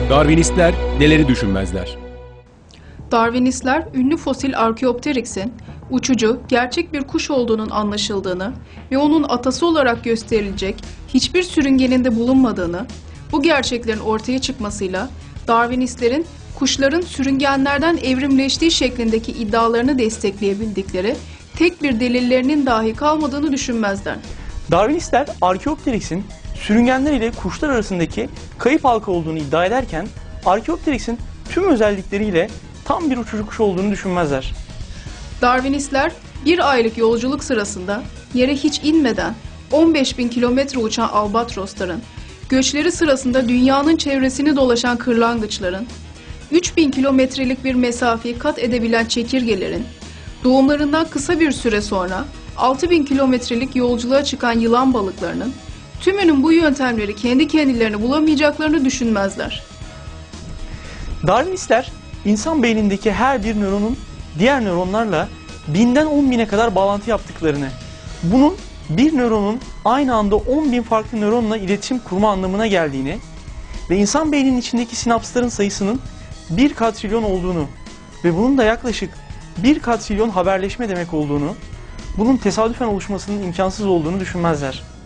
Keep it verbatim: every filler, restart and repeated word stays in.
Darwinistler neleri düşünmezler? Darwinistler, ünlü fosil Archaeopteryx'in uçucu, gerçek bir kuş olduğunun anlaşıldığını ve onun atası olarak gösterilecek hiçbir sürüngenin de bulunmadığını, bu gerçeklerin ortaya çıkmasıyla Darwinistlerin kuşların sürüngenlerden evrimleştiği şeklindeki iddialarını destekleyebildikleri tek bir delillerinin dahi kalmadığını düşünmezler. Darwinistler Archaeopteryx'in sürüngenler ile kuşlar arasındaki kayıp halka olduğunu iddia ederken Archaeopteryx'in tüm özellikleriyle tam bir uçucu kuş olduğunu düşünmezler. Darwinistler bir aylık yolculuk sırasında yere hiç inmeden on beş bin kilometre uçan albatrosların, göçleri sırasında dünyanın çevresini dolaşan kırlangıçların, üç bin kilometrelik bir mesafeyi kat edebilen çekirgelerin, doğumlarından kısa bir süre sonra altı bin kilometrelik yolculuğa çıkan yılan balıklarının, tümünün bu yöntemleri kendi kendilerini bulamayacaklarını düşünmezler. Darwinistler insan beynindeki her bir nöronun diğer nöronlarla binden on bine kadar bağlantı yaptıklarını, bunun bir nöronun aynı anda on bin farklı nöronla iletişim kurma anlamına geldiğini ve insan beyninin içindeki sinapsların sayısının bir katrilyon olduğunu ve bunun da yaklaşık bir katrilyon haberleşme demek olduğunu, bunun tesadüfen oluşmasının imkansız olduğunu düşünmezler.